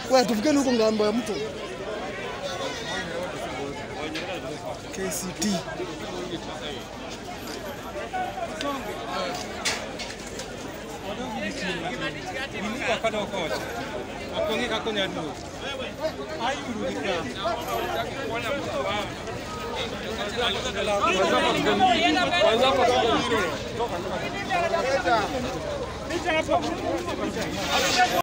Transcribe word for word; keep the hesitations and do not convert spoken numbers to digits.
Wewe tufikeni huko ngambo ya mto. K C T. Wakati wako. Akongi akongi adu. Ayuru dikya. Kwanza kwa